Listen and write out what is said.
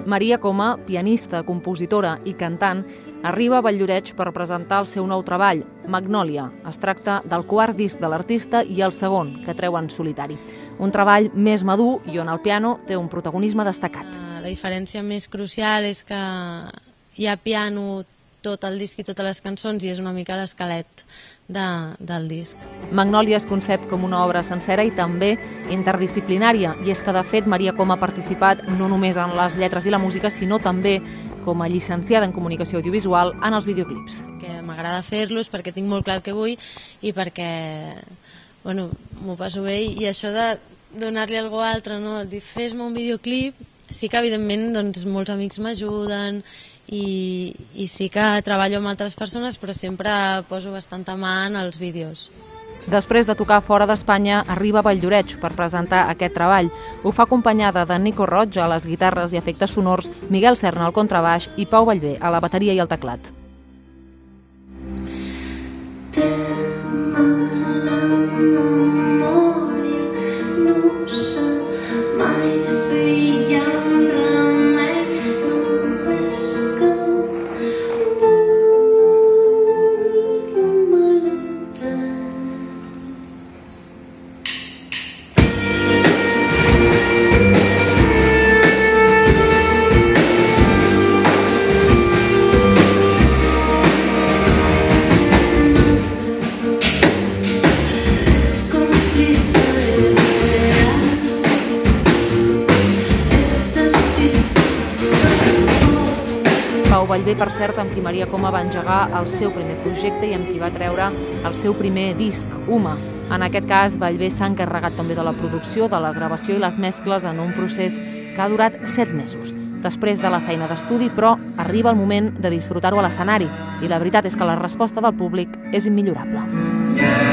Maria Coma, pianista, compositora i cantant, arriba a Valldoreix per presentar el seu nou treball, Magnòlia. Es tracta del quart disc de l'artista i el segon, que treu en solitari. Un treball més madur i on el piano té un protagonisme destacat. La diferència més crucial és que hi ha piano tot el disc i totes les cançons i és una mica l'esquelet del disc. Magnòlia es concep com una obra sencera i també interdisciplinària, i és que de fet Maria Coma ha participat no només en les lletres i la música, sinó també com a llicenciada en comunicació audiovisual en els videoclips. Que m'agrada fer-los perquè tinc molt clar el que vull i perquè m'ho passo bé, i això de donar-li a algú altre, no? Dir, fes-me un videoclip, sí que evidentment molts amics m'ajuden i sí que treballo amb altres persones, però sempre poso bastanta mà en els vídeos. Després de tocar fora d'Espanya, arriba a Valldoreix per presentar aquest treball. Ho fa acompanyada de Nico Roig a les guitarres i efectes sonors, Miguel Serna al contrabaix i Pau Vallvé a la bateria i el teclat. Pau Vallvé, per cert, amb qui Maria Coma va engegar el seu primer projecte i amb qui va treure el seu primer disc, Uma. En aquest cas, Vallvé s'ha encarregat també de la producció, de la gravació i les mescles en un procés que ha durat 7 mesos. Després de la feina d'estudi, però, arriba el moment de disfrutar-ho a l'escenari i la veritat és que la resposta del públic és immillorable.